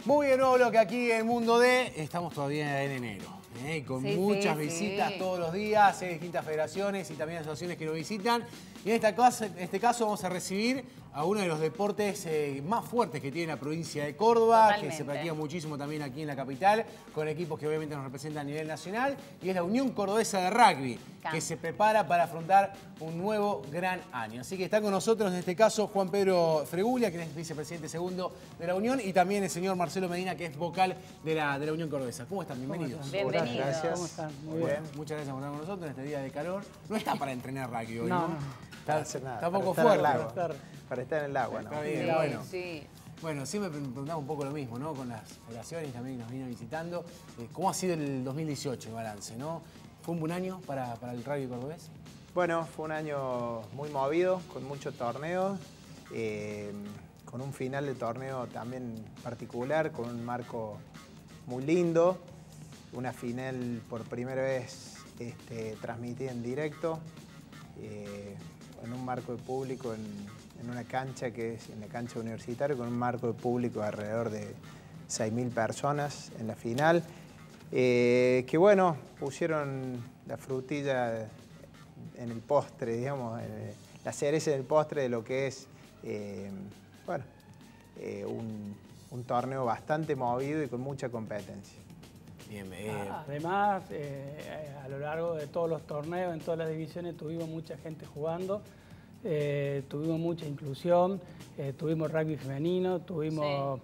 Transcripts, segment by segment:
Muy bien, nuevo bloque aquí en Mundo D. Estamos todavía en enero, con muchas visitas todos los días, distintas federaciones y también asociaciones que nos visitan. Y en este caso vamos a recibir a uno de los deportes más fuertes que tiene la provincia de Córdoba, Totalmente. Que se practica muchísimo también aquí en la capital, con equipos que obviamente nos representan a nivel nacional, y es la Unión Cordobesa de Rugby, que se prepara para afrontar un nuevo gran año. Así que está con nosotros en este caso Juan Pedro Fregulia, que es vicepresidente segundo de la Unión, y también el señor Marcelo Medina, que es vocal de la Unión Cordobesa. ¿Cómo están? Bienvenidos. Bienvenidos. Gracias. ¿Cómo están? Muy bien. Muchas gracias por estar con nosotros en este día de calor. No está para entrenar rugby hoy, No. Está un poco fuerte. Para estar en el agua, ¿no? Está bien, Sí, bueno. sí. Bueno, siempre preguntaba un poco lo mismo, ¿no? Con las federaciones también que nos vienen visitando. ¿Cómo ha sido el 2018, el balance, no? ¿Fue un buen año para el rugby cordobés? Bueno, fue un año muy movido, con muchos torneos, con un final de torneo también particular, con un marco muy lindo. Una final por primera vez transmitida en directo, en un marco de público, en una cancha que es en la cancha universitaria, con un marco de público de alrededor de 6.000 personas en la final. Que bueno, pusieron la frutilla en el postre, digamos, la cereza del postre de lo que es un torneo bastante movido y con mucha competencia. Bien, Además, a lo largo de todos los torneos, en todas las divisiones, tuvimos mucha gente jugando, tuvimos mucha inclusión, tuvimos rugby femenino, tuvimos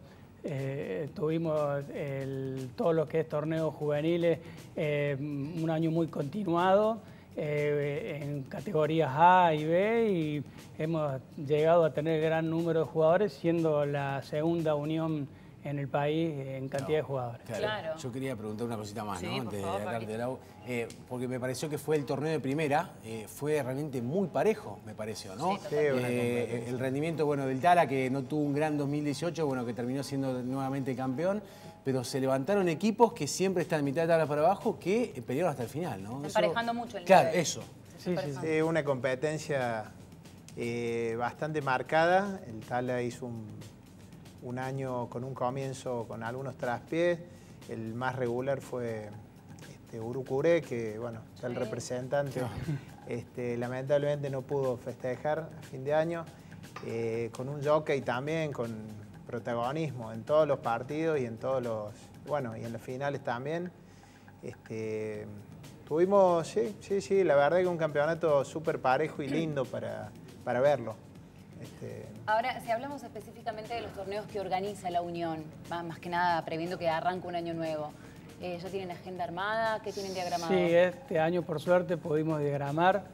todo lo que es torneos juveniles, un año muy continuado, en categorías A y B, y hemos llegado a tener gran número de jugadores, siendo la segunda unión en el país en cantidad de jugadores. Claro. Yo quería preguntar una cosita más, Sí, ¿no? Antes favor, de dejarte el agua, porque me pareció que fue el torneo de primera, fue realmente muy parejo, me pareció, ¿no? Sí, el rendimiento, bueno, del Tala, que no tuvo un gran 2018, bueno, que terminó siendo nuevamente campeón, pero se levantaron equipos que siempre están en mitad de tabla para abajo, que pelearon hasta el final, ¿no? Emparejando mucho el Claro, nivel. eso. Sí, una competencia bastante marcada. El Tala hizo un año con un comienzo con algunos traspiés. El más regular fue Urucuré, que bueno, el representante lamentablemente no pudo festejar a fin de año, con un jockey también con protagonismo en todos los partidos y en todos los, bueno, y en las finales también. Tuvimos, sí, la verdad que un campeonato súper parejo y lindo para verlo. Ahora, si hablamos específicamente de los torneos que organiza la Unión, más que nada previendo que arranque un año nuevo, ¿ya tienen agenda armada? ¿Qué tienen diagramado? Sí, este año por suerte pudimos diagramar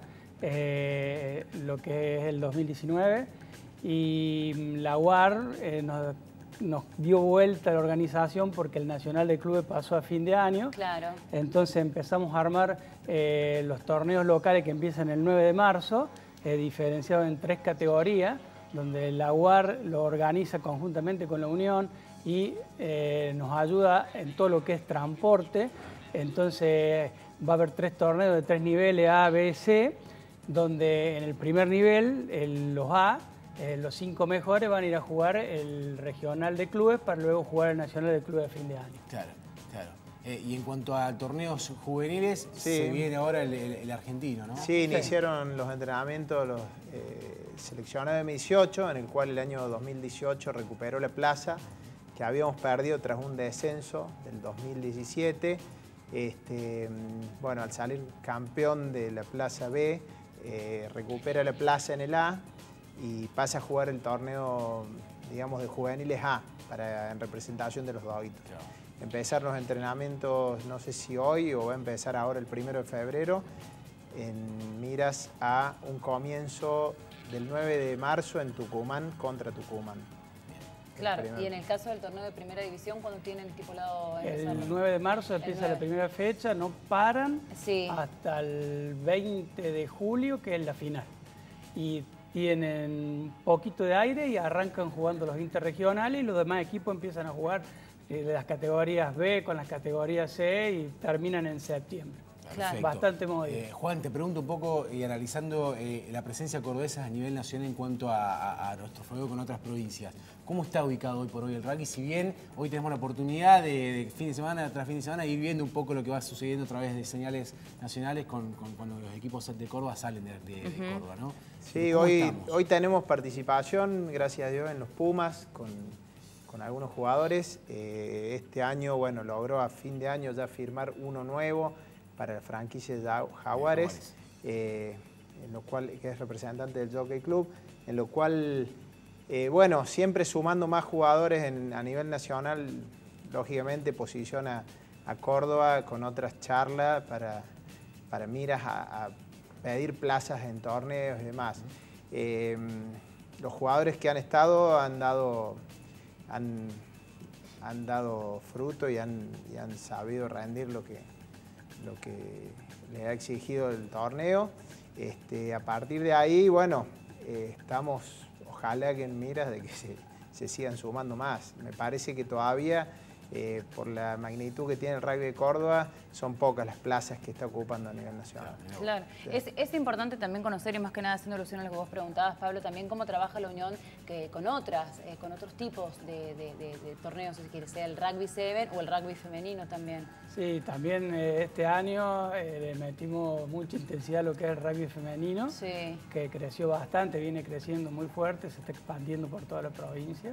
lo que es el 2019, y la UAR nos dio vuelta a la organización porque el Nacional de Clubes pasó a fin de año. Claro. Entonces empezamos a armar los torneos locales que empiezan el 9 de marzo, diferenciado en 3 categorías, donde la UAR lo organiza conjuntamente con la Unión y nos ayuda en todo lo que es transporte. Entonces va a haber 3 torneos de 3 niveles, A, B, C, donde en el primer nivel, los A, los 5 mejores van a ir a jugar el regional de clubes para luego jugar el nacional de clubes de fin de año. Claro. Y en cuanto a torneos juveniles, se viene ahora el argentino, ¿no? Sí, iniciaron los entrenamientos los seleccionados de 2018, en el cual el año 2018 recuperó la plaza que habíamos perdido tras un descenso del 2017. Bueno, al salir campeón de la plaza B, recupera la plaza en el A y pasa a jugar el torneo, digamos, de juveniles A, en representación de los Doguitos. Claro. Empezar los entrenamientos, no sé si hoy o va a empezar ahora el 1 de febrero, en miras a un comienzo del 9 de marzo en Tucumán contra Tucumán. Claro, y en el caso del torneo de primera división, ¿cuándo tienen estipulado empezar? El 9 de marzo empieza la primera fecha, no paran hasta el 20 de julio, que es la final. Y tienen un poquito de aire y arrancan jugando los interregionales, y los demás equipos empiezan a jugar de las categorías B con las categorías C y terminan en septiembre. Perfecto. Bastante móvil. Juan, te pregunto un poco, y analizando la presencia cordobesa a nivel nacional en cuanto a nuestro fuego con otras provincias. ¿Cómo está ubicado hoy por hoy el rugby? Si bien hoy tenemos la oportunidad de fin de semana tras fin de semana ir viendo un poco lo que va sucediendo a través de señales nacionales cuando los equipos de Córdoba salen de Córdoba, ¿no? Sí, hoy tenemos participación, gracias a Dios, en los Pumas, con algunos jugadores. Este año, bueno, logró a fin de año ya firmar uno nuevo para la franquicia de Jaguares, en lo cual, que es representante del Jockey Club, en lo cual, bueno, siempre sumando más jugadores a nivel nacional, lógicamente posiciona a Córdoba con otras charlas para miras a pedir plazas en torneos y demás. Los jugadores que han estado han dado fruto y han sabido rendir lo que le ha exigido el torneo. A partir de ahí, bueno, estamos, ojalá que en miras de que se sigan sumando más. Me parece que todavía, por la magnitud que tiene el rugby de Córdoba, son pocas las plazas que está ocupando a nivel nacional. Claro. Es importante también conocer, y más que nada haciendo alusión a lo que vos preguntabas, Pablo, también cómo trabaja la Unión con otros tipos de torneos, si quiere, sea el rugby 7 o el rugby femenino también. Sí, también este año le metimos mucha intensidad a lo que es el rugby femenino, que creció bastante, viene creciendo muy fuerte, se está expandiendo por toda la provincia.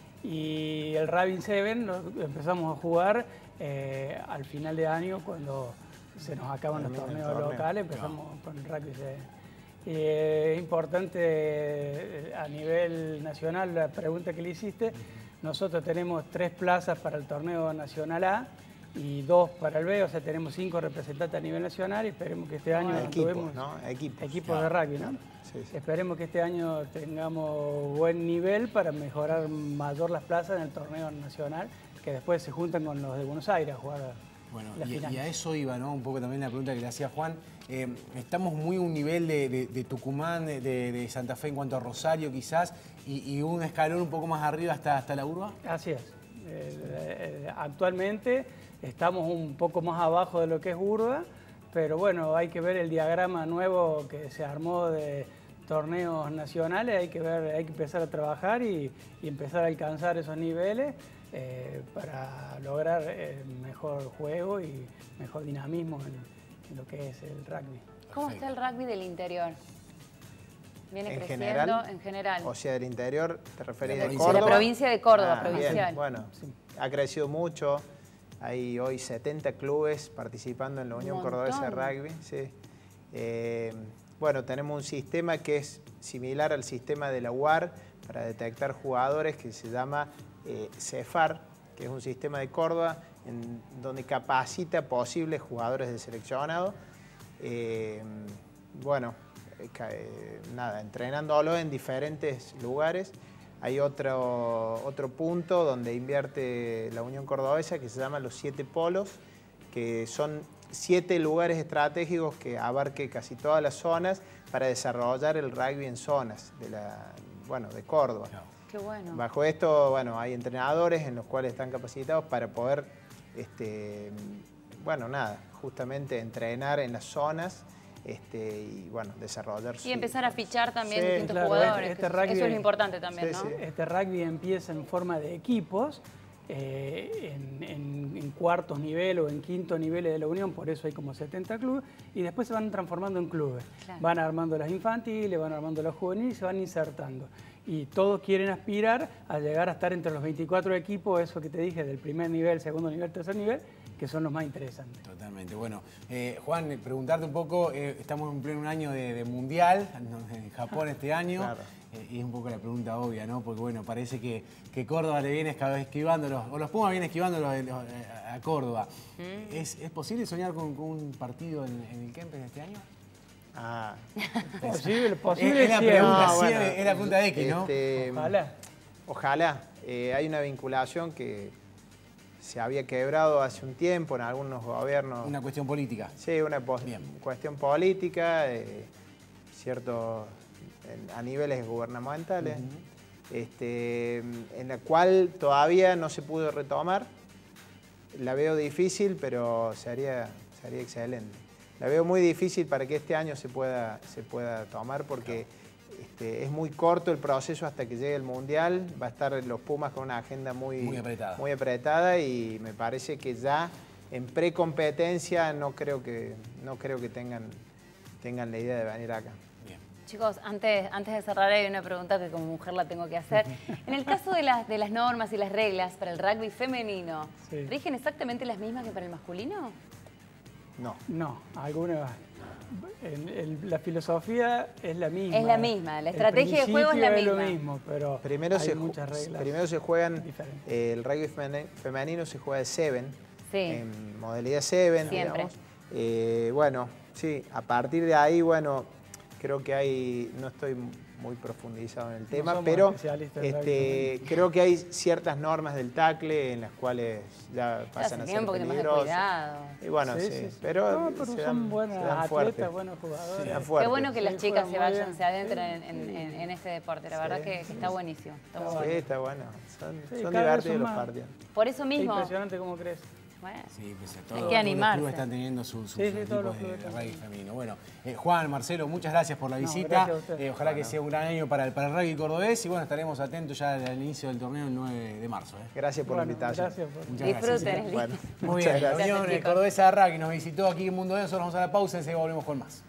Y el Rugby 7 lo empezamos a jugar al final de año, cuando se nos acaban los torneos locales, empezamos con el Rugby 7. Es importante a nivel nacional la pregunta que le hiciste. Nosotros tenemos 3 plazas para el torneo nacional A y 2 para el B, o sea, tenemos 5 representantes a nivel nacional y esperemos que este año equipos, ¿no? Equipos de rugby, ¿no? Sí. Esperemos que este año tengamos buen nivel para mejorar mayor las plazas en el torneo nacional, que después se juntan con los de Buenos Aires a jugar la final. Y a eso iba, ¿no? Un poco también la pregunta que le hacía Juan. Estamos muy a un nivel de Tucumán, de Santa Fe en cuanto a Rosario quizás, y un escalón un poco más arriba hasta la urba. Así es. Actualmente estamos un poco más abajo de lo que es urba, pero bueno, hay que ver el diagrama nuevo que se armó de torneos nacionales, hay que empezar a trabajar y empezar a alcanzar esos niveles para lograr mejor juego y mejor dinamismo en lo que es el rugby. ¿Cómo está el rugby del interior? ¿Viene creciendo en general? O sea, del interior, ¿te referís de Córdoba? De la provincia de Córdoba, provincial. Bien, bueno, ha crecido mucho. Hay hoy 70 clubes participando en la Unión Cordobesa de Rugby. Sí. Bueno, tenemos un sistema que es similar al sistema de la UAR para detectar jugadores, que se llama CEFAR, que es un sistema de Córdoba donde capacita posibles jugadores de seleccionado. Bueno, nada, entrenándolo en diferentes lugares. Hay otro punto donde invierte la Unión Cordobesa que se llama los 7 polos, que son 7 lugares estratégicos que abarque casi todas las zonas para desarrollar el rugby en zonas de Córdoba. Qué bueno. Bajo esto, bueno, hay entrenadores en los cuales están capacitados para poder, justamente entrenar en las zonas y bueno, desarrollar y empezar a fichar también distintos jugadores. Eso es lo importante también, ¿no? Este rugby empieza en forma de equipos, en cuartos nivel o en quinto niveles de la Unión, por eso hay como 70 clubes, y después se van transformando en clubes. Claro. Van armando las infantiles, van armando las juveniles y se van insertando. Y todos quieren aspirar a llegar a estar entre los 24 equipos, eso que te dije, del primer nivel, segundo nivel, tercer nivel, que son los más interesantes. Totalmente. Bueno, Juan, preguntarte un poco, estamos en pleno año de Mundial, en Japón este año, claro. Y es un poco la pregunta obvia, ¿no? Porque bueno, parece que Córdoba le viene esquivándolos, o los Pumas vienen esquivándolos a Córdoba. ¿Es posible soñar con un partido en el Kempes este año? Posible es la pregunta, es la punta de X, ¿no? Ojalá. Hay una vinculación que se había quebrado hace un tiempo en algunos gobiernos. Una cuestión política. Sí, una cuestión política, a niveles gubernamentales, en la cual todavía no se pudo retomar. La veo difícil, pero sería excelente. la veo muy difícil para que este año se pueda tomar porque es muy corto el proceso hasta que llegue el Mundial. Va a estar los Pumas con una agenda muy apretada y me parece que ya en precompetencia no creo que tengan la idea de venir acá. Chicos, antes de cerrar hay una pregunta que como mujer la tengo que hacer. En el caso de las normas y las reglas para el rugby femenino, ¿rigen exactamente las mismas que para el masculino? No. No, algunas. La filosofía es la misma. Es la misma, la estrategia de juego es la misma. Lo mismo, pero hay muchas reglas. Primero se juegan, el rugby femenino se juega de 7, en modalidad 7, digamos. Bueno, sí, a partir de ahí, bueno, creo que no estoy muy profundizado en el tema, pero creo que hay ciertas normas del tackle en las cuales ya pasan a ser peligrosas. Y bueno, pero son buenas atletas, buenos jugadores. Qué bueno que las chicas se adentren en este deporte, la verdad que está buenísimo. Está bueno, son divertidos los partidos. Por eso mismo. Es impresionante cómo crece. Bueno, sí, hay que animarse. Los clubes están teniendo sus equipos de rugby femenino. Bueno, Juan, Marcelo, muchas gracias por la visita. Ojalá que sea un gran año para el rugby cordobés y bueno, estaremos atentos ya al inicio del torneo el 9 de marzo. Gracias por la invitación. Disfruten. Muy bien, la Unión Cordobesa de Rugby nos visitó aquí en Mundo de. Nosotros vamos a la pausa y enseguida volvemos con más.